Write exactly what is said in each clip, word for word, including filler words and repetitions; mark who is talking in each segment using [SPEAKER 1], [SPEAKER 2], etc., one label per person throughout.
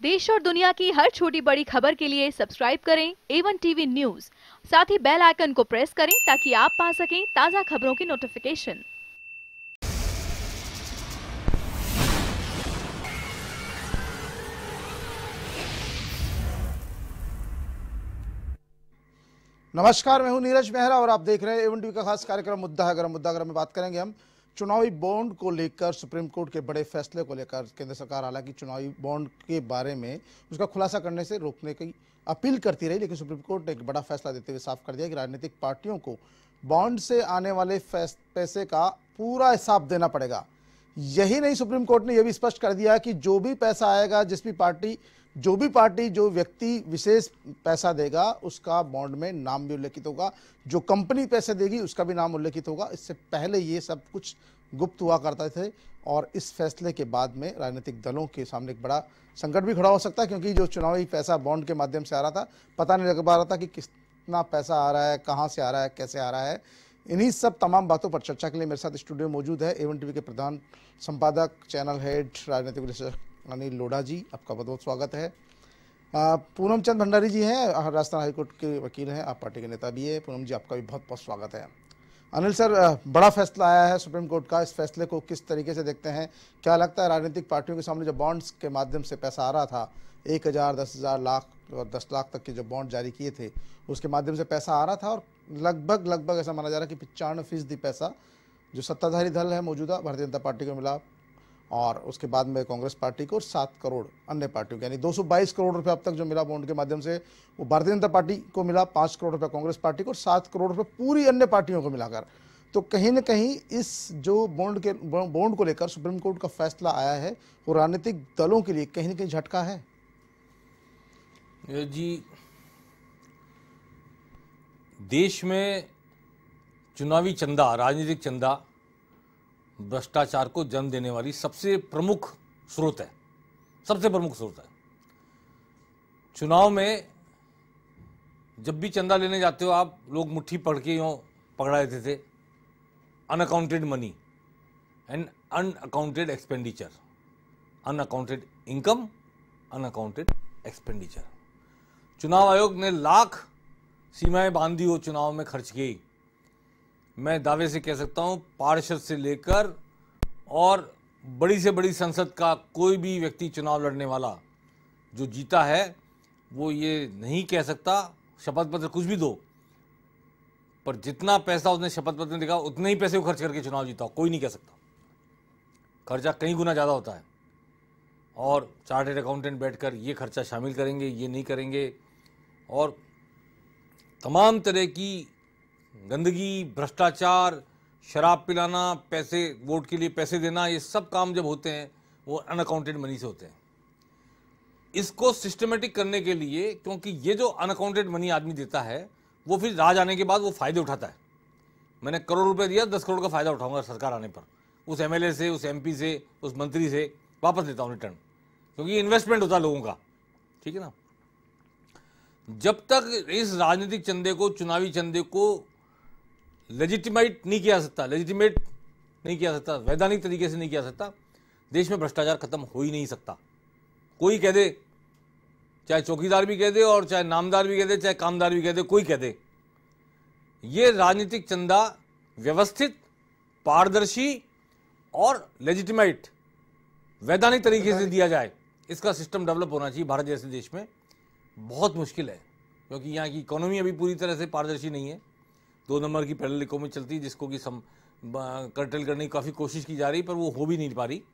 [SPEAKER 1] देश और दुनिया की हर छोटी बड़ी खबर के लिए सब्सक्राइब करें ए वन टीवी न्यूज। साथ ही बेल आइकन को प्रेस करें ताकि आप पा सकें ताज़ा खबरों की नोटिफिकेशन।
[SPEAKER 2] नमस्कार, मैं हूं नीरज मेहरा और आप देख रहे हैं ए वन टीवी का खास कार्यक्रम मुद्दा है गरम। मुद्दा गरम में बात करेंगे हम चुनावी बॉन्ड को लेकर, सुप्रीम कोर्ट के बड़े फैसले को लेकर। केंद्र सरकार हालांकि चुनावी बॉन्ड के बारे में उसका खुलासा करने से रोकने की अपील करती रही, लेकिन सुप्रीम कोर्ट ने एक बड़ा फैसला देते हुए साफ कर दिया कि राजनीतिक पार्टियों को बॉन्ड से आने वाले पैसे का पूरा हिसाब देना पड़ेगा। यही नहीं, सुप्रीम कोर्ट ने यह भी स्पष्ट कर दिया कि जो भी पैसा आएगा, जिस भी पार्टी जो भी पार्टी जो व्यक्ति विशेष पैसा देगा उसका बॉन्ड में नाम भी उल्लेखित होगा, जो कंपनी पैसे देगी उसका भी नाम उल्लेखित होगा। इससे पहले ये सब कुछ गुप्त हुआ करते थे और इस फैसले के बाद में राजनीतिक दलों के सामने एक बड़ा संकट भी खड़ा हो सकता है, क्योंकि जो चुनावी पैसा बॉन्ड के माध्यम से आ रहा था, पता नहीं लग पा रहा था कि कितना पैसा आ रहा है, कहाँ से आ रहा है, कैसे आ रहा है। इन्हीं सब तमाम बातों पर चर्चा के लिए मेरे साथ स्टूडियो में मौजूद है ए वन टीवी के प्रधान संपादक, चैनल हेड, राजनीतिक विश्लेषक अनिल लोढ़ा जी। आपका बहुत बहुत स्वागत है। पूनम चंद भंडारी जी हैं, राजस्थान हाईकोर्ट के वकील हैं, आप पार्टी के नेता भी हैं। पूनम जी, आपका भी बहुत बहुत स्वागत है। अनिल सर, बड़ा फैसला आया है सुप्रीम कोर्ट का, इस फैसले को किस तरीके से देखते हैं? क्या लगता है राजनीतिक पार्टियों के सामने जो बॉन्ड्स के माध्यम से पैसा आ रहा था, एक हज़ार दस हज़ार लाख और दस लाख तक के जो बॉन्ड जारी किए थे, उसके माध्यम से पैसा आ रहा था और लगभग लगभग ऐसा माना जा रहा है कि पचानवे फीसदी पैसा जो सत्ताधारी दल है मौजूदा भारतीय जनता पार्टी को मिला और उसके बाद में कांग्रेस पार्टी को, और सात करोड़ अन्य पार्टियों को, यानी दो सौ बाईस करोड़ रुपए अब तक जो मिला बॉन्ड के माध्यम से वो भारतीय जनता पार्टी को मिला, पाँच करोड़ रुपए कांग्रेस पार्टी को और सात करोड़ रुपए पूरी अन्य पार्टियों को मिलाकर। तो कहीं न कहीं इस जो बॉन्ड के बॉन्ड को लेकर सुप्रीम कोर्ट का फैसला आया है वो राजनीतिक दलों के लिए कहीं न कहीं झटका है।
[SPEAKER 3] जी, देश में चुनावी चंदा, राजनीतिक चंदा भ्रष्टाचार को जन्म देने वाली सबसे प्रमुख स्रोत है, सबसे प्रमुख स्रोत है। चुनाव में जब भी चंदा लेने जाते हो आप, लोग मुट्ठी पकड़ के यूँ पकड़ा देते थे, unaccounted money and unaccounted expenditure, unaccounted income, unaccounted expenditure. चुनाव आयोग ने लाख सीमाएं बांधी हो चुनाव में खर्च की। मैं दावे से कह सकता हूं, पार्षद से लेकर और बड़ी से बड़ी संसद का कोई भी व्यक्ति चुनाव लड़ने वाला जो जीता है वो ये नहीं कह सकता, शपथ पत्र कुछ भी दो, पर जितना पैसा उसने शपथ पत्र में दिखा उतने ही पैसे को खर्च करके चुनाव जीता, कोई नहीं कह सकता। खर्चा कई गुना ज़्यादा होता है और चार्टर्ड अकाउंटेंट बैठकर ये खर्चा शामिल करेंगे, ये नहीं करेंगे, और तमाम तरह की गंदगी, भ्रष्टाचार, शराब पिलाना, पैसे, वोट के लिए पैसे देना, ये सब काम जब होते हैं वो अनअकाउंटेड मनी से होते हैं। इसको सिस्टमेटिक करने के लिए, क्योंकि ये जो अनअकाउंटेड मनी आदमी देता है वो फिर राज आने के बाद वो फायदे उठाता है। मैंने करोड़ रुपए दिया, दस करोड़ का फायदा उठाऊंगा सरकार आने पर, उस एमएलए से, उस एमपी से, उस मंत्री से वापस लेता हूँ रिटर्न, क्योंकि इन्वेस्टमेंट होता है लोगों का, ठीक है ना। जब तक इस राजनीतिक चंदे को, चुनावी चंदे को लेजिटिमेट नहीं किया सकता, लेजिटिमेट नहीं किया सकता, वैधानिक तरीके से नहीं किया सकता, देश में भ्रष्टाचार खत्म हो ही नहीं सकता। कोई कह दे, चाहे चौकीदार भी कह दे और चाहे नामदार भी कह दे, चाहे कामदार भी कह दे, कोई कह दे, ये राजनीतिक चंदा व्यवस्थित, पारदर्शी और लेजिटिमेट, वैधानिक तरीके से दिया जाए, इसका सिस्टम डेवलप होना चाहिए। भारत जैसे देश में बहुत मुश्किल है, क्योंकि यहाँ की इकोनॉमी अभी पूरी तरह से पारदर्शी नहीं है, दो नंबर की पैरेलल इकोनॉमी चलती है, जिसको कि सम कर्टेल करने की काफ़ी कोशिश की जा रही, पर वो हो भी नहीं पा रही।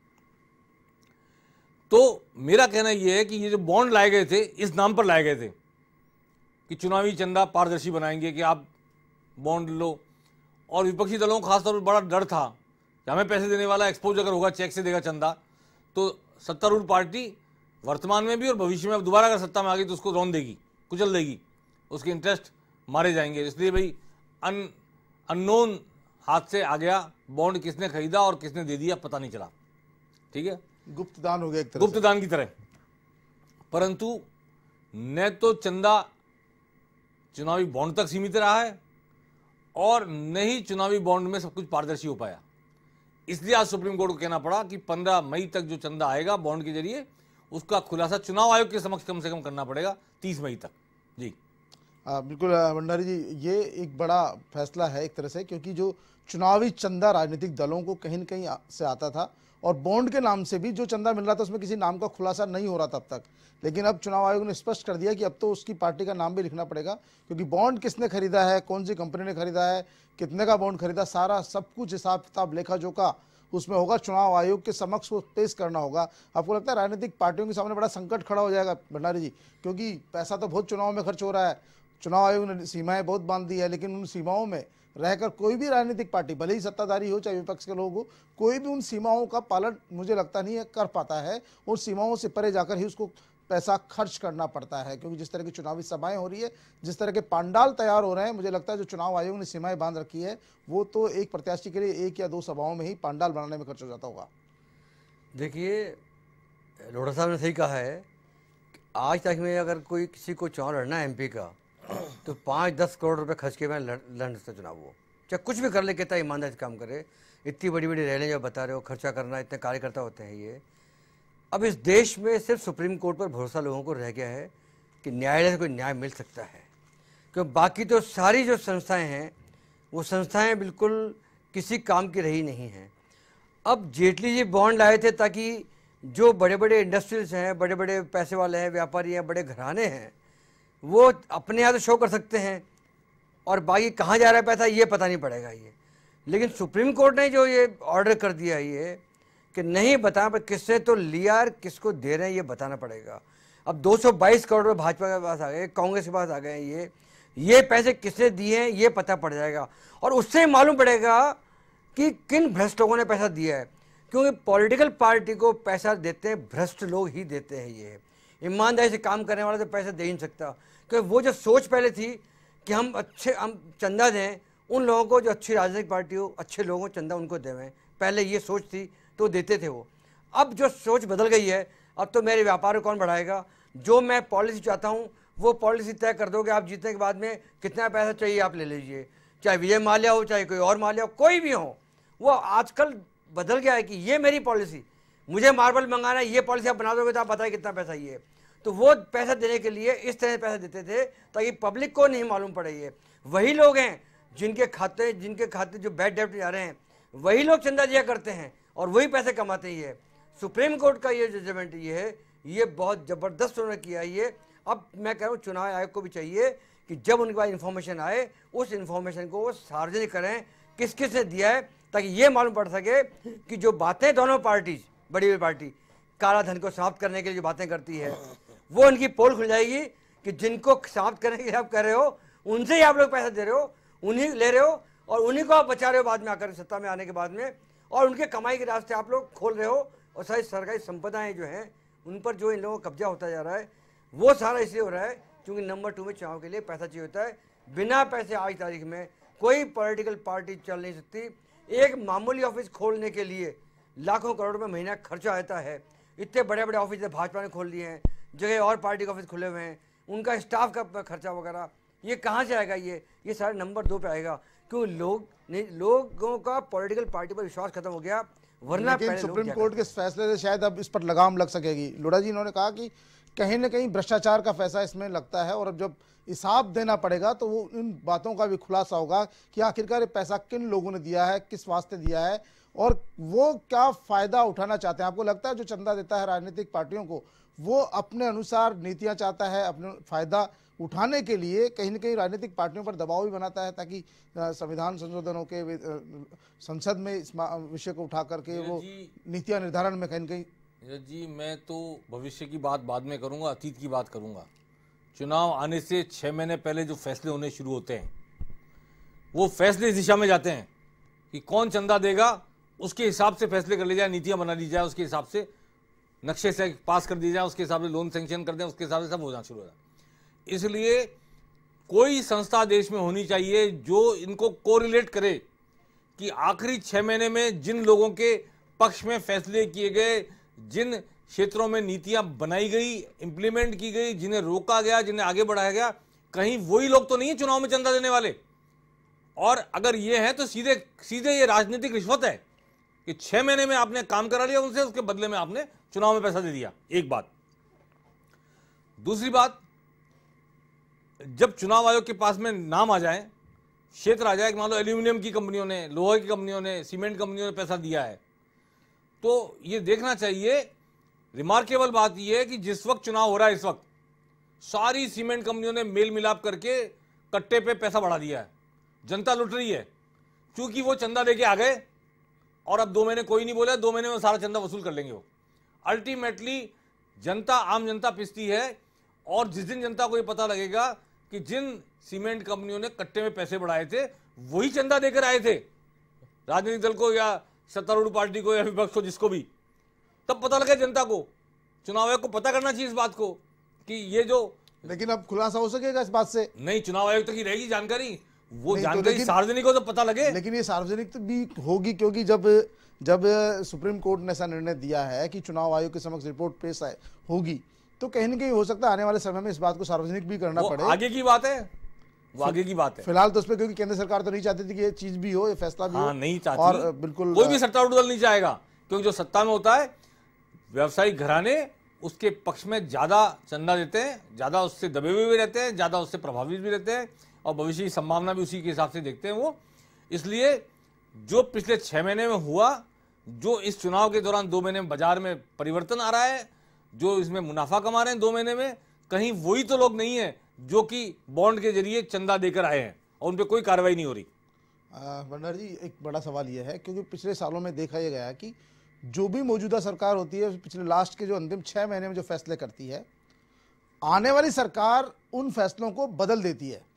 [SPEAKER 3] तो मेरा कहना यह है कि ये जो बॉन्ड लाए गए थे, इस नाम पर लाए गए थे कि चुनावी चंदा पारदर्शी बनाएंगे, कि आप बॉन्ड लो, और विपक्षी दलों को खासतौर पर बड़ा डर था कि हमें पैसे देने वाला एक्सपोज अगर होगा, चेक से देगा चंदा, तो सत्तारूढ़ पार्टी वर्तमान में भी और भविष्य में दोबारा अगर सत्ता में आ गई तो उसको रौंद देगी, कुचल देगी, उसके इंटरेस्ट मारे जाएंगे। इसलिए भाई अन अननोन हाथ से आ गया बॉन्ड, किसने खरीदा और किसने दे दिया पता नहीं चला, ठीक है,
[SPEAKER 2] गुप्त दान हो गया एक तरह,
[SPEAKER 3] गुप्त दान की तरह। परंतु न तो चंदा चुनावी बॉन्ड तक सीमित रहा है और न ही चुनावी बॉन्ड में सब कुछ पारदर्शी हो पाया। इसलिए आज सुप्रीम कोर्ट को कहना पड़ा कि पंद्रह मई तक जो चंदा आएगा बॉन्ड के जरिए उसका खुलासा चुनाव आयोग के समक्ष कम से कम करना पड़ेगा तीस मई तक। जी
[SPEAKER 2] आ, बिल्कुल भंडारी जी, ये एक बड़ा फैसला है एक तरह से, क्योंकि जो चुनावी चंदा राजनीतिक दलों को कहीं न कहीं आ- से आता था, और बॉन्ड के नाम से भी जो चंदा मिल रहा था उसमें किसी नाम का खुलासा नहीं हो रहा तब तक, लेकिन अब चुनाव आयोग ने स्पष्ट कर दिया कि अब तो उसकी पार्टी का नाम भी लिखना पड़ेगा, क्योंकि बॉन्ड किसने खरीदा है, कौन सी कंपनी ने खरीदा है, कितने का बॉन्ड खरीदा, सारा सब कुछ हिसाब किताब लेखा जोखा उसमें होगा, चुनाव आयोग के समक्ष वो पेश करना होगा। आपको लगता है राजनीतिक पार्टियों के सामने बड़ा संकट खड़ा हो जाएगा भंडारी जी, क्योंकि पैसा तो बहुत चुनाव में खर्च हो रहा है, चुनाव आयोग ने सीमाएं बहुत बांध दी है, लेकिन उन सीमाओं में रहकर कोई भी राजनीतिक पार्टी, भले ही सत्ताधारी हो चाहे विपक्ष के लोग हो, कोई भी उन सीमाओं का पालन मुझे लगता नहीं है कर पाता है। उन सीमाओं से परे जाकर ही उसको पैसा खर्च करना पड़ता है, क्योंकि जिस तरह की चुनावी सभाएं हो रही है, जिस तरह के पंडाल तैयार हो रहे हैं, मुझे लगता है जो चुनाव आयोग ने सीमाएं बांध रखी है वो तो एक प्रत्याशी के लिए एक या दो सभाओं में ही पंडाल बनाने में खर्च हो जाता होगा।
[SPEAKER 4] देखिए, लोढ़ा साहब ने सही कहा है कि आज तक में अगर कोई किसी को चुनाव लड़ना है एमपी का, तो पाँच दस करोड़ रुपए खर्च के मैं लड़ लड़ सकता चुनाव, वो चाहे कुछ भी कर ले, कहता है ईमानदारी से काम करे। इतनी बड़ी बड़ी रैलियाँ जो बता रहे हो, खर्चा करना, इतने कार्यकर्ता होते हैं ये। अब इस देश में सिर्फ सुप्रीम कोर्ट पर भरोसा लोगों को रह गया है कि न्यायालय से कोई न्याय मिल सकता है, क्योंकि बाकी तो सारी जो संस्थाएं हैं वो संस्थाएं बिल्कुल किसी काम की रही नहीं हैं। अब जेटली जी बॉन्ड लाए थे ताकि जो बड़े बड़े इंडस्ट्रीज हैं, बड़े बड़े पैसे वाले हैं, व्यापारी हैं, बड़े घराने हैं, वो अपने यहाँ तो शो कर सकते हैं और बाकी कहाँ जा रहा है पैसा ये पता नहीं पड़ेगा ये। लेकिन सुप्रीम कोर्ट ने जो ये ऑर्डर कर दिया है ये कि नहीं बताना, पर किससे तो लिया और किसको दे रहे हैं ये बताना पड़ेगा। अब दो सौ बाईस करोड़ रुपये भाजपा के पास आ गए, कांग्रेस के पास आ गए, ये ये पैसे किसने दिए हैं ये पता पड़ जाएगा, और उससे मालूम पड़ेगा कि किन भ्रष्ट लोगों ने पैसा दिया है, क्योंकि पॉलिटिकल पार्टी को पैसा देते हैं भ्रष्ट लोग ही देते हैं। ये ईमानदारी से काम करने वाला तो पैसा दे ही नहीं सकता, क्योंकि वो जो सोच पहले थी कि हम अच्छे हम चंदा दें उन लोगों को जो अच्छी राजनीतिक पार्टी हो, अच्छे लोगों को चंदा उनको देवें, पहले ये सोच थी तो देते थे वो। अब जो सोच बदल गई है, अब तो मेरे व्यापार को कौन बढ़ाएगा, जो मैं पॉलिसी चाहता हूँ वो पॉलिसी तय कर दोगे, आप जीतने के बाद में कितना पैसा चाहिए आप ले लीजिए, चाहे विजय माल्या हो, चाहे कोई और माल्या हो, कोई भी हो। वो आजकल बदल गया है कि ये मेरी पॉलिसी, मुझे मार्बल मंगाना है, ये पॉलिसी आप बना दोगे तो आप बताए कितना पैसा ये। तो वो पैसा देने के लिए इस तरह से पैसा देते थे ताकि पब्लिक को नहीं मालूम पड़े। ये वही लोग हैं जिनके खाते जिनके खाते जो बैड डेब्ट जा रहे हैं, वही लोग चंदा दिया करते हैं और वही पैसे कमाते ही है। सुप्रीम कोर्ट का ये जजमेंट ये है, ये बहुत ज़बरदस्त उन्होंने किया ये। अब मैं कह रहा हूँ चुनाव आयोग को भी चाहिए कि जब उनके पास इन्फॉर्मेशन आए उस इन्फॉर्मेशन को वो सार्वजनिक करें, किस किस ने दिया है, ताकि ये मालूम पड़ सके कि जो बातें दोनों पार्टीज, बड़ी बड़ी पार्टी काला धन को समाप्त करने के लिए जो बातें करती है, वो उनकी पोल खुल जाएगी कि जिनको समाप्त करने के लिए आप कर रहे हो उनसे ही आप लोग पैसा दे रहे हो, उन्हीं ले रहे हो और उन्हीं को आप बचा रहे हो बाद में आकर सत्ता में आने के बाद में, और उनके कमाई के रास्ते आप लोग खोल रहे हो। और सारी सरकारी संपदाएं जो हैं उन पर जो इन लोगों का कब्जा होता जा रहा है, वो सारा इसलिए हो रहा है क्योंकि नंबर टू में चुनाव के लिए पैसा चाहिए होता है। बिना पैसे आज तारीख में कोई पॉलिटिकल पार्टी चल नहीं सकती। एक मामूली ऑफिस खोलने के लिए लाखों करोड़ रुपये महीना खर्चा आता है। इतने बड़े बड़े ऑफिस भाजपा ने खोल दिए हैं, जगह और पार्टी के ऑफिस खुले हुए हैं, उनका स्टाफ का खर्चा वगैरह ये कहाँ से आएगा, ये ये सारे नंबर दो पे आएगा क्योंकि लोग नहीं, लोगों का पॉलिटिकल पार्टी पर विश्वास खत्म हो गया। वरना
[SPEAKER 2] लेकिन सुप्रीम कोर्ट के फैसले से शायद अब इस पर लगाम लग सकेगी। लोढ़ा जी, इन्होंने कहा कि कहीं ना कहीं भ्रष्टाचार का फैसला इसमें लगता है और अब जब हिसाब देना पड़ेगा तो वो इन बातों का भी खुलासा होगा कि आखिरकार ये पैसा किन लोगों ने दिया है, किस वास्ते दिया है और वो क्या फायदा उठाना चाहते हैं। आपको लगता है जो चंदा देता है राजनीतिक पार्टियों को वो अपने अनुसार नीतियां चाहता है, अपने फायदा उठाने के लिए कहीं ना कहीं राजनीतिक पार्टियों पर दबाव भी बनाता है ताकि संविधान संशोधनों के संसद में इस विषय को उठा करके वो नीतियां निर्धारण में कहीं ना कहीं।
[SPEAKER 3] जी, मैं तो भविष्य की बात बाद में करूंगा, अतीत की बात करूंगा। चुनाव आने से छः महीने पहले जो फैसले होने शुरू होते हैं वो फैसले इस दिशा में जाते हैं कि कौन चंदा देगा, उसके हिसाब से फैसले कर लिए जाए, नीतियां बना ली जाए, उसके हिसाब से नक्शे से पास कर दिया जाए, उसके हिसाब से लोन सेंक्शन कर दें, उसके हिसाब से सब होना शुरू हो जाए। इसलिए कोई संस्था देश में होनी चाहिए जो इनको कोरिलेट करे कि आखिरी छः महीने में जिन लोगों के पक्ष में फैसले किए गए, जिन क्षेत्रों में नीतियां बनाई गई, इंप्लीमेंट की गई, जिन्हें रोका गया, जिन्हें आगे बढ़ाया गया, कहीं वही लोग तो नहीं है चुनाव में चंदा देने वाले। और अगर ये है तो सीधे सीधे ये राजनीतिक रिश्वत है कि छह महीने में आपने काम करा लिया उनसे, उसके बदले में आपने चुनाव में पैसा दे दिया। एक बात। दूसरी बात, जब चुनाव आयोग के पास में नाम आ जाए, क्षेत्र आ जाए कि मान लो एल्यूमिनियम की कंपनियों ने, लोहे की कंपनियों ने, सीमेंट कंपनियों ने पैसा दिया है, तो ये देखना चाहिए। रिमार्केबल बात यह है कि जिस वक्त चुनाव हो रहा है, इस वक्त सारी सीमेंट कंपनियों ने मेल मिलाप करके कट्टे पे पैसा बढ़ा दिया है, जनता लुट रही है, क्योंकि वो चंदा देके आ गए और अब दो महीने कोई नहीं बोला, दो महीने में सारा चंदा वसूल कर लेंगे वो। अल्टीमेटली जनता, आम जनता पिसती है, और जिस दिन जनता को ये पता लगेगा कि जिन सीमेंट कंपनियों ने कट्टे में पैसे बढ़ाए थे वही चंदा देकर आए थे राजनीतिक दल को या सत्तारूढ़ पार्टी को या विपक्ष को, जिसको भी, तब पता लगे जनता को। चुनाव आयोग को पता करना चाहिए इस बात को कि ये जो,
[SPEAKER 2] लेकिन अब खुलासा हो सकेगा इस बात से?
[SPEAKER 3] नहीं, चुनाव आयोग तक ही रहेगी जानकारी, वो
[SPEAKER 2] नहीं, तो
[SPEAKER 3] जानकारी
[SPEAKER 2] लेकिन-
[SPEAKER 3] सार्वजनिक हो तो पता लगे।
[SPEAKER 2] लेकिन ये सार्वजनिक तो भी होगी, क्योंकि जब जब सुप्रीम कोर्ट ने ऐसा निर्णय दिया है कि चुनाव आयोग के समक्ष रिपोर्ट पेश आए होगी, तो कहीं ना कहीं हो सकता है आने वाले समय में इस बात को सार्वजनिक भी करना
[SPEAKER 3] वो
[SPEAKER 2] पड़े।
[SPEAKER 3] आगे की बात है, वो आगे की बात है।
[SPEAKER 2] फिलहाल तो उस पर, क्योंकि केंद्र सरकार तो नहीं चाहती थी कि ये चीज भी हो, ये फैसला भी
[SPEAKER 3] हाँ,
[SPEAKER 2] हो,
[SPEAKER 3] नहीं चाहती,
[SPEAKER 2] और बिल्कुल
[SPEAKER 3] कोई भी सत्तारूढ़ दल नहीं चाहेगा, क्योंकि जो सत्ता में होता है व्यवसायिक घराने उसके पक्ष में ज्यादा चंदा देते हैं, ज्यादा उससे दबे हुए भी रहते हैं, ज्यादा उससे प्रभावित भी रहते हैं, और भविष्य की संभावना भी उसी के हिसाब से देखते हैं वो। इसलिए जो पिछले छह महीने में हुआ, जो इस चुनाव के दौरान दो महीने में बाजार में परिवर्तन आ रहा है, जो इसमें मुनाफा कमा रहे हैं दो महीने में, कहीं वही तो लोग नहीं है जो कि बॉन्ड के जरिए चंदा देकर आए हैं और उन पर कोई कार्रवाई नहीं हो रही।
[SPEAKER 2] भंडारी जी, एक बड़ा सवाल यह है, क्योंकि पिछले सालों में देखा यह गया कि जो भी मौजूदा सरकार होती है, पिछले लास्ट के जो अंतिम छह महीने में जो फैसले करती है, आने वाली सरकार उन फैसलों को बदल देती है।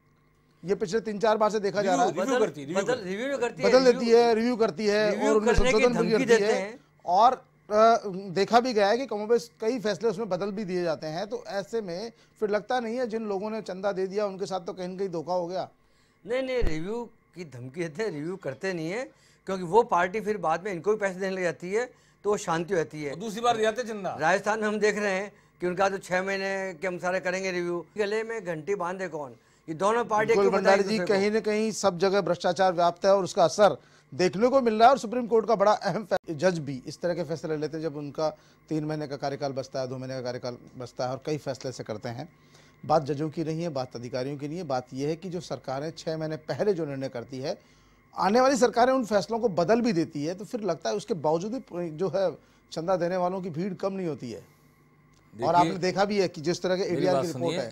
[SPEAKER 2] ये पिछले तीन चार बार से देखा जा रहा है,
[SPEAKER 3] रिव्यू करती है, रिव्यू
[SPEAKER 4] बदल
[SPEAKER 3] करती है।
[SPEAKER 4] रिव्यू करती है,
[SPEAKER 2] बदल देती है, रिव्यू करती है,
[SPEAKER 4] रिव्यू
[SPEAKER 2] और उनमें
[SPEAKER 4] करने की
[SPEAKER 2] संशोधन भी
[SPEAKER 4] धमकी
[SPEAKER 2] करती
[SPEAKER 4] देते
[SPEAKER 2] है,
[SPEAKER 4] हैं।
[SPEAKER 2] और अ, देखा भी गया है कि कमोबेश कई फैसले उसमें बदल भी दिए जाते हैं। तो ऐसे में फिर लगता नहीं है जिन लोगों ने चंदा दे दिया उनके साथ तो कहीं न कहीं धोखा हो गया?
[SPEAKER 4] नहीं नहीं, रिव्यू की धमकी देते हैं, रिव्यू करते नहीं है, क्योंकि वो पार्टी फिर बाद में इनको भी पैसे देने लग जाती है, तो वो शांति रहती है।
[SPEAKER 3] और दूसरी बार जाते चंदा,
[SPEAKER 4] राजस्थान में हम देख रहे हैं कि उनका तो छह महीने के हम सारे करेंगे रिव्यू, गले में घंटी बांधे कौन, ये दोनों पार्टी
[SPEAKER 2] बिल्कुल भंडारी जी, कहीं न कहीं सब जगह भ्रष्टाचार व्याप्त है और उसका असर देखने को मिल रहा है। और सुप्रीम कोर्ट का बड़ा अहम जज भी इस तरह के फैसले लेते हैं जब उनका तीन महीने का कार्यकाल बचता है, दो महीने का कार्यकाल बचता है, और कई फैसले से करते हैं। बात जजों की नहीं है, बात अधिकारियों की नहीं है, बात यह है कि जो सरकारें छः महीने पहले जो निर्णय करती है, आने वाली सरकारें उन फैसलों को बदल भी देती है, तो फिर लगता है उसके बावजूद भी जो है चंदा देने वालों की भीड़ कम नहीं होती है। और आपने देखा भी है कि जिस तरह के एडीआर की रिपोर्ट है,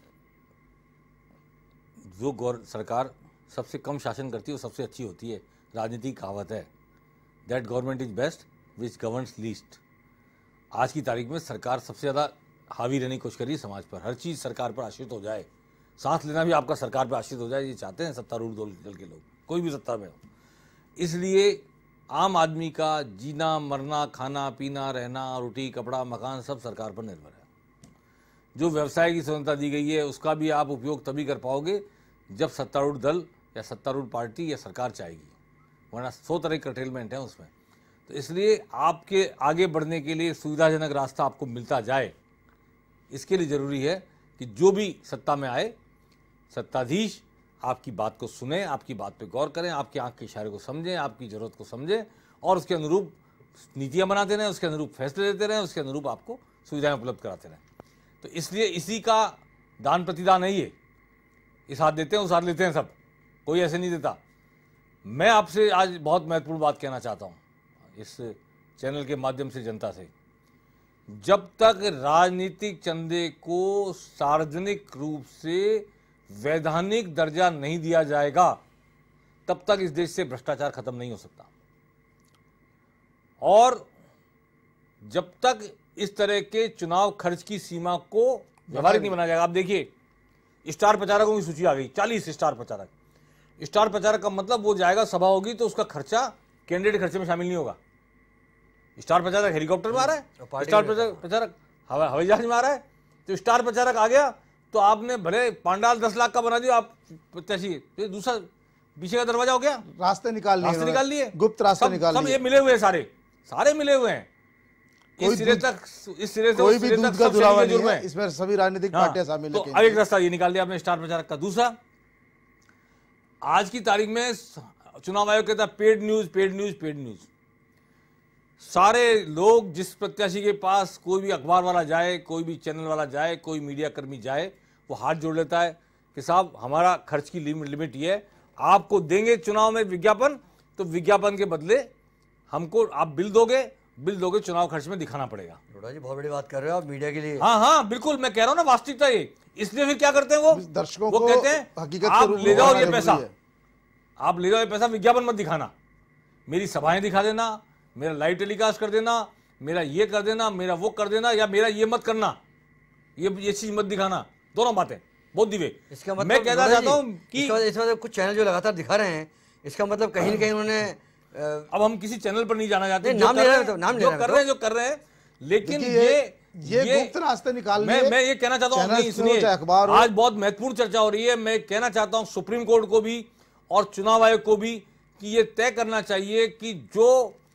[SPEAKER 3] जो गौर सरकार सबसे कम शासन करती है वो सबसे अच्छी होती है। राजनीति की कहावत है, that government is best which governs least. आज की तारीख में सरकार सबसे ज़्यादा हावी रहने की कोशिश करी समाज पर, हर चीज़ सरकार पर आश्रित हो जाए, सांस लेना भी आपका सरकार पर आश्रित हो जाए, ये चाहते हैं सत्तारूढ़ दल के लोग, कोई भी सत्ता में हो। इसलिए आम आदमी का जीना मरना, खाना पीना, रहना, रोटी कपड़ा मकान सब सरकार पर निर्भर है। जो व्यवसाय की स्वतंत्रता दी गई है उसका भी आप उपयोग तभी कर पाओगे जब सत्तारूढ़ दल या सत्तारूढ़ पार्टी या सरकार चाहेगी, वरना सौ तरह के कटेलमेंट है उसमें। तो इसलिए आपके आगे बढ़ने के लिए सुविधाजनक रास्ता आपको मिलता जाए, इसके लिए ज़रूरी है कि जो भी सत्ता में आए, सत्ताधीश आपकी बात को सुने, आपकी बात पे गौर करें, आपकी आंख के इशारे को समझें, आपकी ज़रूरत को समझें और उसके अनुरूप नीतियाँ बनाते रहें, उसके अनुरूप फैसले लेते रहें, उसके अनुरूप आपको सुविधाएं उपलब्ध कराते रहें। तो इसलिए इसी का दान प्रतिदान नहीं है, इस हाथ देते हैं उस हाथ लेते हैं, सब कोई ऐसे नहीं देता। मैं आपसे आज बहुत महत्वपूर्ण बात कहना चाहता हूँ इस चैनल के माध्यम से जनता से, जब तक राजनीतिक चंदे को सार्वजनिक रूप से वैधानिक दर्जा नहीं दिया जाएगा तब तक इस देश से भ्रष्टाचार खत्म नहीं हो सकता। और जब तक इस तरह के चुनाव खर्च की सीमा को व्यवहारिक नहीं बनाया जाएगा, आप देखिए स्टार प्रचारकों की सूची आ गई, चालीस स्टार प्रचारक। स्टार प्रचारक का मतलब वो जाएगा, सभा होगी तो उसका खर्चा कैंडिडेट खर्चे में शामिल नहीं होगा। स्टार प्रचारक हेलीकॉप्टर में आ रहा है, स्टार प्रचारक हवाई जहाज में आ रहा है, तो स्टार प्रचारक आ गया तो आपने भले पांडाल दस लाख का बना दिया, आप प्रत्याशी, तो दूसरा पीछे का दरवाजा हो गया,
[SPEAKER 2] रास्ते निकाल लिए,
[SPEAKER 3] रास्ते निकाल लिए,
[SPEAKER 2] गुप्त रास्ते निकाल
[SPEAKER 3] सब
[SPEAKER 2] लिए।
[SPEAKER 3] ये मिले हुए हैं, सारे सारे मिले हुए हैं, इस सिरे तक इस सिरे से
[SPEAKER 2] कोई
[SPEAKER 3] उस
[SPEAKER 2] भी
[SPEAKER 3] सिरे
[SPEAKER 2] दूध
[SPEAKER 3] तक
[SPEAKER 2] का
[SPEAKER 3] सब
[SPEAKER 2] दुलावा
[SPEAKER 3] शरीर के
[SPEAKER 2] नहीं
[SPEAKER 3] जुर्म
[SPEAKER 2] है,
[SPEAKER 3] हैं।
[SPEAKER 2] इसमें सभी राजनीतिक
[SPEAKER 3] हाँ,
[SPEAKER 2] पार्टियां शामिल
[SPEAKER 3] तो
[SPEAKER 2] हैं।
[SPEAKER 3] अब एक रास्ता ये निकाल दिया आपने स्टार प्रचारक का। दूसरा, आज की तारीख में चुनाव आयोग कहता है paid news paid news paid news. सारे लोग, जिस प्रत्याशी के पास कोई भी अखबार वाला जाए, कोई भी चैनल वाला जाए, कोई मीडिया कर्मी जाए, वो हाथ जोड़ लेता है कि साहब हमारा खर्च की लिमिट लिमिट ये है, आपको देंगे चुनाव में विज्ञापन तो विज्ञापन के बदले हमको आप बिल दोगे, बिल दोगे चुनाव खर्च में दिखाना पड़ेगा।
[SPEAKER 4] लोढ़ा जी बहुत बड़ी बात कर रहे हो आप मीडिया के लिए।
[SPEAKER 3] हाँ हाँ बिल्कुल, मैं कह रहा हूँ ना वास्तविकता ये। इसलिए फिर क्या करते हैं वो
[SPEAKER 2] दर्शकों
[SPEAKER 3] वो
[SPEAKER 2] को
[SPEAKER 3] कहते हैं
[SPEAKER 2] हकीकत के
[SPEAKER 3] आप
[SPEAKER 2] रूप में
[SPEAKER 3] ले जाओ
[SPEAKER 2] दिखाना
[SPEAKER 3] ये
[SPEAKER 2] जरूरी
[SPEAKER 3] पैसा,
[SPEAKER 2] है।
[SPEAKER 3] आप ले जाओ ये पैसा, विज्ञापन मत दिखाना, मेरी सभाएं दिखा देना, मेरा लाइव टेलीकास्ट कर देना, मेरा ये कर देना, मेरा वो कर देना, या मेरा ये मत करना, ये ये चीज मत दिखाना, दोनों बातें बहुत दिवे।
[SPEAKER 4] इसका मतलब
[SPEAKER 3] मैं कहना
[SPEAKER 4] लोढ़ा
[SPEAKER 3] चाहता
[SPEAKER 4] जी,
[SPEAKER 3] हूँ कि
[SPEAKER 4] इसका इसका मतलब कुछ चैनल जो लगातार दिखा रहे हैं, इसका मतलब कहीं ना कहीं उन्होंने अ,
[SPEAKER 3] अब हम किसी चैनल पर नहीं जाना चाहते,
[SPEAKER 4] नहीं,
[SPEAKER 3] जो
[SPEAKER 4] नाम
[SPEAKER 3] कर
[SPEAKER 4] ले
[SPEAKER 3] रहे
[SPEAKER 4] रहे हैं तो,
[SPEAKER 3] हैं,
[SPEAKER 4] नाम ले
[SPEAKER 3] जो
[SPEAKER 4] रहे हैं
[SPEAKER 3] कर
[SPEAKER 4] तो।
[SPEAKER 3] रहे हैं जो कर रहे हैं, लेकिन
[SPEAKER 2] देखिए,
[SPEAKER 3] ये
[SPEAKER 2] ये गुप्त रास्ते निकाल
[SPEAKER 3] मैं
[SPEAKER 2] लिए।
[SPEAKER 3] मैं ये कहना चाहता हूँ,
[SPEAKER 2] चैनल्स
[SPEAKER 3] नहीं
[SPEAKER 2] हो,
[SPEAKER 3] सुनिए,
[SPEAKER 2] चाहे अखबार हो।
[SPEAKER 3] आज बहुत महत्वपूर्ण चर्चा हो रही है। मैं कहना चाहता हूँ सुप्रीम कोर्ट को भी और चुनाव आयोग को भी कि ये तय करना चाहिए कि जो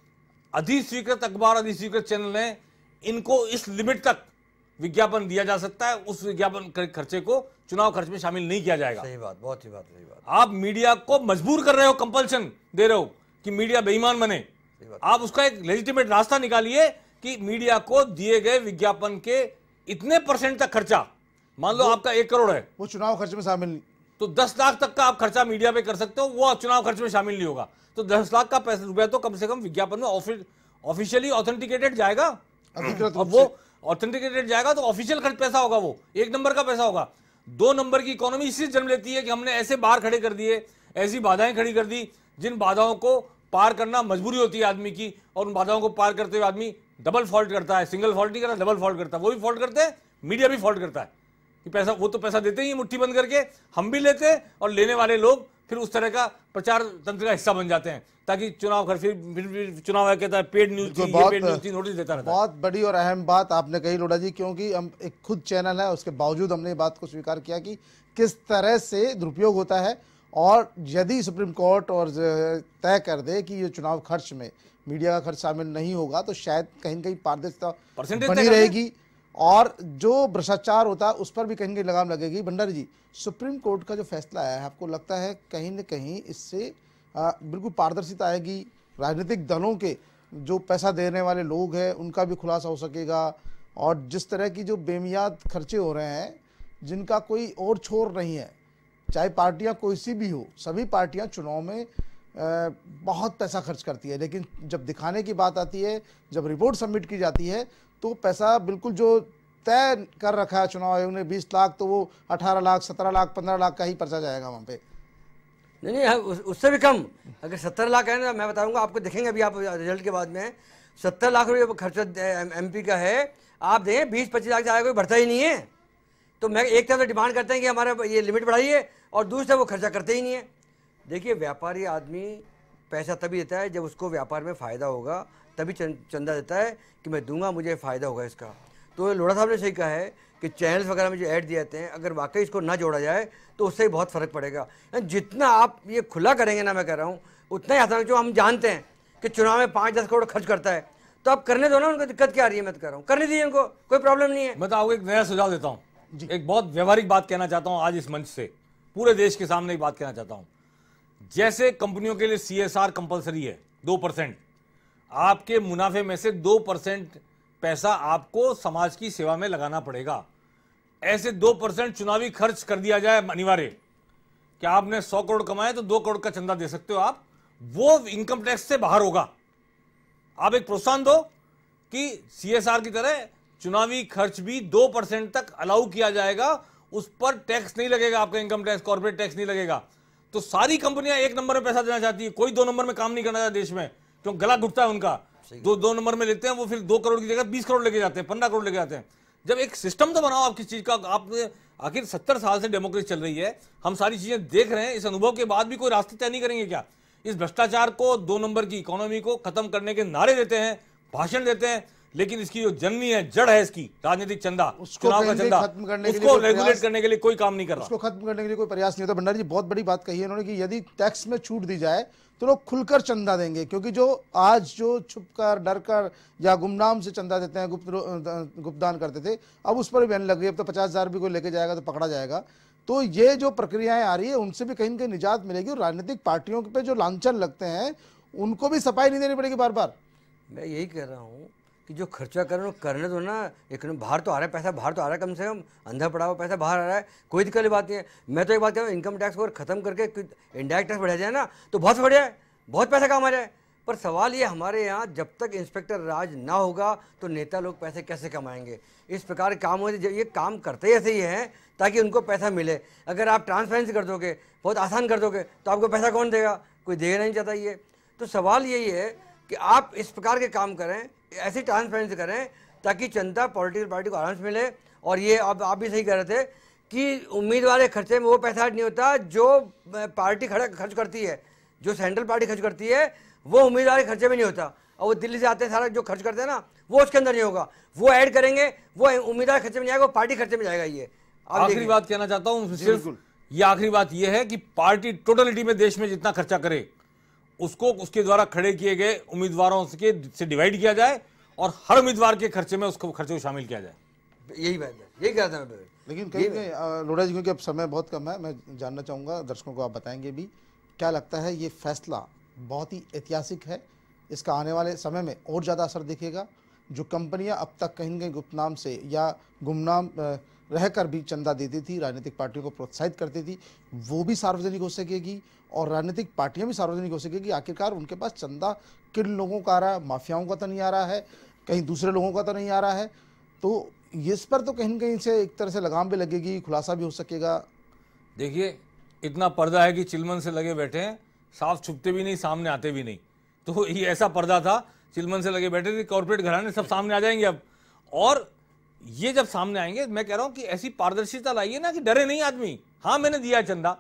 [SPEAKER 3] अधिस्वीकृत अखबार, अधिस्वीकृत चैनल हैं, इनको इस लिमिट तक विज्ञापन दिया जा सकता है, उस विज्ञापन खर्चे को चुनाव खर्च में शामिल नहीं किया जाएगा।
[SPEAKER 4] सही बात, बहुत ही बात, सही बात।
[SPEAKER 3] आप मीडिया को मजबूर कर रहे हो, कंपल्शन दे रहे हो कि मीडिया बेईमान बने। आप उसका एक लेजिटिमेट रास्ता निकालिए कि मीडिया को दिए गए विज्ञापन के इतने परसेंट तक खर्चा, मान लो आपका एक करोड़ है
[SPEAKER 2] वो चुनाव खर्च में शामिल नहीं।
[SPEAKER 3] तो दस लाख तक का आप खर्चा मीडिया पे कर सकते हो, वो चुनाव खर्च में शामिल नहीं होगा। तो दस लाख का पैसा रुपया तो कम से कम विज्ञापन में ऑफिशियली ऑथेंटिकेटेड जाएगा,
[SPEAKER 2] अधिकृत
[SPEAKER 3] और
[SPEAKER 2] रूप
[SPEAKER 3] वो ऑथेंटिकेटेड जाएगा तो ऑफिशियल खर्च पैसा होगा, वो एक नंबर का पैसा होगा। दो नंबर की इकोनॉमी इसलिए जन्म लेती है कि हमने ऐसे बाहर खड़े कर दिए, ऐसी बाधाएं खड़ी कर दी जिन बाधाओं को पार करना मजबूरी होती है आदमी की, और उन बाधाओं को पार करते हुए आदमी डबल फॉल्ट करता है, सिंगल फॉल्ट नहीं करता, डबल फॉल्ट करता है। वो भी फॉल्ट करते हैं, मीडिया भी फॉल्ट करता है कि पैसा, वो तो पैसा देते ही मुट्ठी बंद करके, हम भी लेते हैं और लेने वाले लोग फिर उस तरह का प्रचार तंत्र का हिस्सा बन जाते हैं, ताकि चुनाव खर्च फिर, फिर, फिर चुनाव आयोग कहता है पेड न्यूज थी, ये पेड न्यूज थी, नोटिस देता रहता है।
[SPEAKER 2] बहुत बड़ी और अहम बात आपने कही लोढ़ा जी, क्योंकि हम एक खुद चैनल है, उसके बावजूद हमने ये बात को स्वीकार किया कि किस तरह से दुरुपयोग होता है। और यदि सुप्रीम कोर्ट और तय कर दे कि ये चुनाव खर्च में मीडिया का खर्च शामिल नहीं होगा, तो शायद कहीं न कहीं पारदर्शिता
[SPEAKER 3] परसेंटेज
[SPEAKER 2] बनी रहेगी और जो भ्रष्टाचार होता है उस पर भी कहीं न कहीं लगाम लगेगी। भंडारी जी, सुप्रीम कोर्ट का जो फैसला है, आपको लगता है कहीं न कहीं इससे आ, बिल्कुल पारदर्शिता आएगी, राजनीतिक दलों के जो पैसा देने वाले लोग हैं उनका भी खुलासा हो सकेगा, और जिस तरह की जो बेमियाद खर्चे हो रहे हैं जिनका कोई और छोर नहीं है, चाहे पार्टियां कोई सी भी हो, सभी पार्टियां चुनाव में आ, बहुत पैसा खर्च करती है, लेकिन जब दिखाने की बात आती है, जब रिपोर्ट सबमिट की जाती है, तो पैसा बिल्कुल जो तय कर रखा है चुनाव आयोग ने बीस लाख, तो वो अठारह लाख, सत्रह लाख, पंद्रह लाख का ही पर्चा जाएगा वहाँ पे।
[SPEAKER 4] नहीं नहीं उस, उससे भी कम। अगर सत्तर लाख है ना, मैं बताऊंगा आपको, देखेंगे अभी आप रिजल्ट के बाद में, सत्तर लाख रुपये खर्चा एमपी का है, आप देखें बीस पच्चीस लाख से आगे कोई बढ़ता ही नहीं है। तो मैं एक तरफ डिमांड करते हैं कि हमारा ये लिमिट बढ़ाइए, और दूसरी तरफ वो खर्चा करते ही नहीं है। देखिए, व्यापारी आदमी पैसा तभी देता है जब उसको व्यापार में फ़ायदा होगा, तभी चंदा देता है कि मैं दूंगा, मुझे फ़ायदा होगा इसका। तो लोढ़ा साहब ने सही कहा है कि चैनल्स वगैरह में जो ऐड दिए जाते हैं, अगर वाकई इसको ना जोड़ा जाए तो उससे ही बहुत फ़र्क पड़ेगा। जितना आप ये खुला करेंगे ना, मैं कह रहा हूँ, उतना ही आसान। जो हम जानते हैं कि चुनाव में पाँच दस करोड़ खर्च करता है, तो आप करने दो ना, उनको दिक्कत क्या आ रही है, मैं तो कह रहा हूँ करने दीजिए, उनको कोई प्रॉब्लम नहीं है।
[SPEAKER 3] मैं तो आपको एक नया सुझाव देता हूँ, एक बहुत व्यवहारिक बात कहना चाहता हूँ आज इस मंच से, पूरे देश के सामने एक बात कहना चाहता हूँ। जैसे कंपनियों के लिए सीएसआर कंपलसरी है, दो परसेंट आपके मुनाफे में से दो परसेंट पैसा आपको समाज की सेवा में लगाना पड़ेगा, ऐसे दो परसेंट चुनावी खर्च कर दिया जाए अनिवार्य। कि आपने सौ करोड़ कमाए तो दो करोड़ का चंदा दे सकते हो आप, वो इनकम टैक्स से बाहर होगा। आप एक प्रोत्साहन दो कि सीएसआर की तरह चुनावी खर्च भी दो परसेंट तक अलाउ किया जाएगा, उस पर टैक्स नहीं लगेगा, आपका इनकम टैक्स, कॉर्पोरेट टैक्स नहीं लगेगा। तो सारी कंपनियां एक नंबर में पैसा देना चाहती है, कोई दो नंबर में काम नहीं करना चाहता देश में, क्यों गला घुटता है उनका। दो दो नंबर में लेते हैं वो, फिर दो करोड़ की जगह बीस करोड़ लेके जाते हैं, पंद्रह करोड़ लेके जाते हैं। जब एक सिस्टम तो बनाओ आप किस चीज का। आपने आखिर सत्तर साल से डेमोक्रेसी चल रही है, हम सारी चीजें देख रहे हैं, इस अनुभव के बाद भी कोई रास्ते तय नहीं करेंगे क्या? इस भ्रष्टाचार को, दो नंबर की इकोनॉमी को खत्म करने के नारे देते हैं, भाषण देते हैं, लेकिन इसकी जो जननी है, जड़ है इसकी, राजनीतिक चंदा, चुनाव का चंदा, उसको रेगुलेट करने के लिए कोई काम नहीं कर रहा,
[SPEAKER 2] उसको खत्म करने के लिए कोई प्रयास नहीं होता। भंडारी जी बहुत बड़ी बात कही है उन्होंने कि यदि टैक्स में छूट दी जाए तो लोग खुलकर चंदा देंगे, क्योंकि जो आज जो छुपकर, डरकर या गुमनाम से चंदा देते हैं, गुप्त गुप्तदान करते थे, अब उस पर भी बैन लग गई। अब तो पचास हजार भी कोई लेके जाएगा तो पकड़ा जाएगा। तो ये जो प्रक्रियाएं आ रही है उनसे भी कहीं न कहीं निजात मिलेगी, और राजनीतिक पार्टियों पे जो लांछन लगते हैं उनको भी सफाई नहीं देनी पड़ेगी बार बार।
[SPEAKER 4] मैं यही कह रहा हूँ कि जो खर्चा कर रहे हो करने दो ना, एक बाहर तो आ रहा है पैसा, बाहर तो आ रहा है, कम से कम अंधा पड़ा हुआ पैसा बाहर आ रहा है, कोई दिक्कत की बात नहीं है। मैं तो एक बात कह रहा हूँ, इनकम टैक्स को अगर खत्म करके इंडायरेक्ट टैक्स बढ़ाया जाए ना तो बहुत बढ़िया है, बहुत पैसा काम आ जाए। पर सवाल ये हमारे यहाँ जब तक इंस्पेक्टर राज ना होगा तो नेता लोग पैसे कैसे कमाएंगे? इस प्रकार के काम होते, ये काम करते ऐसे ही हैं ताकि उनको पैसा मिले। अगर आप ट्रांसपेरेंसी कर दोगे, बहुत आसान कर दोगे, तो आपको पैसा कौन देगा? कोई देना नहीं चाहता। ये तो सवाल यही है कि आप इस प्रकार के काम करें, ऐसी ट्रांसपेरेंसी करें ताकि जनता पॉलिटिकल पार्टी को आराम से मिले। और ये अब आप भी सही कह रहे थे कि उम्मीदवार के खर्चे में वो पैसा नहीं होता जो पार्टी खर्च करती है, जो सेंट्रल पार्टी खर्च करती है वो उम्मीदवार के खर्चे में नहीं होता। और वो दिल्ली से आते हैं, सारा जो खर्च करते हैं ना वो उसके अंदर नहीं होगा, वो ऐड करेंगे, वो उम्मीदवार खर्चे में जाएगा, वो पार्टी खर्चे में जाएगा। ये
[SPEAKER 3] आखिरी बात कहना चाहता हूँ सिर्फ ये आखिरी बात ये है कि पार्टी टोटलिटी में देश में जितना खर्चा करे उसको उसके द्वारा खड़े किए गए उम्मीदवारों के से डिवाइड किया जाए और हर उम्मीदवार के खर्चे में उसको खर्चे को शामिल किया जाए।
[SPEAKER 4] यही बात है, यही कहता मैं।
[SPEAKER 2] लेकिन कहीं कहीं लोढ़ा जी, क्योंकि अब समय बहुत कम है, मैं जानना चाहूँगा, दर्शकों को आप बताएंगे भी, क्या लगता है ये फैसला बहुत ही ऐतिहासिक है, इसका आने वाले समय में और ज़्यादा असर दिखेगा? जो कंपनियां अब तक कहीं न कहीं गुप्तनाम से या गुमनाम रहकर भी चंदा देती थी, राजनीतिक पार्टियों को प्रोत्साहित करती थी, वो भी सार्वजनिक हो सकेगी और राजनीतिक पार्टियां भी सार्वजनिक हो सकेगी। आखिरकार उनके पास चंदा किन लोगों का आ रहा है? माफियाओं का तो नहीं आ रहा है, कहीं दूसरे लोगों का तो नहीं आ रहा है। तो इस पर तो कहीं न कहीं से एक तरह से लगाम भी लगेगी, खुलासा भी हो सकेगा।
[SPEAKER 3] देखिए, इतना पर्दा है कि चिलमन से लगे बैठे हैं, साफ छुपते भी नहीं, सामने आते भी नहीं। तो ये ऐसा पर्दा था, चिलमन से लगे बैठे थे, कॉर्पोरेट घराने सब सामने आ जाएंगे अब। और ये जब सामने आएंगे, मैं कह रहा हूं कि ऐसी पारदर्शिता लाइए ना कि डरे नहीं आदमी। हाँ, मैंने दिया है चंदा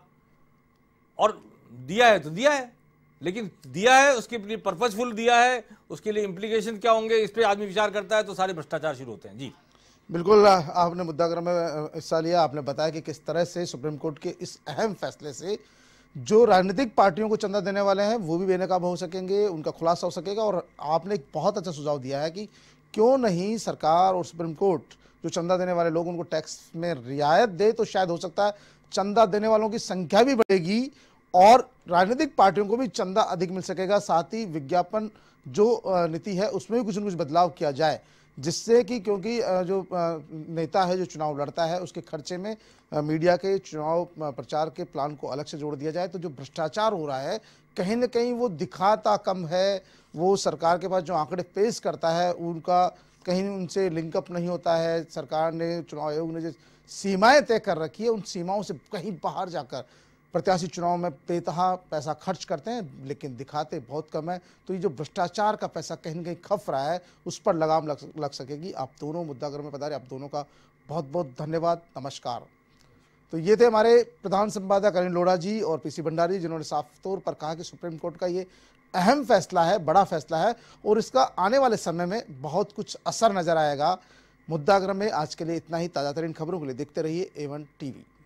[SPEAKER 3] और दिया है तो दिया है, लेकिन दिया है उसके लिए पर्पजफुल दिया है, उसके लिए इंप्लीकेशन क्या होंगे इस पर आदमी विचार करता है, तो सारे भ्रष्टाचार शुरू होते हैं। जी
[SPEAKER 2] बिल्कुल, आपने मुद्दागृह में हिस्सा लिया, आपने बताया कि किस तरह से सुप्रीम कोर्ट के इस अहम फैसले से जो राजनीतिक पार्टियों को चंदा देने वाले हैं वो भी बेनकाब हो सकेंगे, उनका खुलासा हो सकेगा। और आपने एक बहुत अच्छा सुझाव दिया है कि क्यों नहीं सरकार और सुप्रीम कोर्ट जो चंदा देने वाले लोग उनको टैक्स में रियायत दे, तो शायद हो सकता है चंदा देने वालों की संख्या भी बढ़ेगी और राजनीतिक पार्टियों को भी चंदा अधिक मिल सकेगा। साथ ही विज्ञापन जो नीति है उसमें भी कुछ न कुछ बदलाव किया जाए, जिससे कि क्योंकि जो नेता है जो चुनाव लड़ता है उसके खर्चे में मीडिया के चुनाव प्रचार के प्लान को अलग से जोड़ दिया जाए। तो जो भ्रष्टाचार हो रहा है कहीं ना कहीं वो दिखाता कम है, वो सरकार के पास जो आंकड़े पेश करता है उनका कहीं उनसे लिंकअप नहीं होता है। सरकार ने, चुनाव आयोग ने जो सीमाएं तय कर रखी है उन सीमाओं से कहीं बाहर जाकर प्रत्याशी चुनाव में बेतहा पैसा खर्च करते हैं, लेकिन दिखाते बहुत कम है। तो ये जो भ्रष्टाचार का पैसा कहीं न कहीं खप रहा है उस पर लगाम लग, लग सकेगी। आप दोनों मुद्दागृह में पधारे, आप दोनों का बहुत बहुत धन्यवाद, नमस्कार। तो ये थे हमारे प्रधान संपादक अनिल लोढ़ा जी और पीसी भंडारी, जिन्होंने साफ तौर पर कहा कि सुप्रीम कोर्ट का ये अहम फैसला है, बड़ा फैसला है और इसका आने वाले समय में बहुत कुछ असर नजर आएगा। मुद्दागृह में आज के लिए इतना ही। ताज़ा तरीन खबरों के लिए देखते रहिए ए वन टीवी।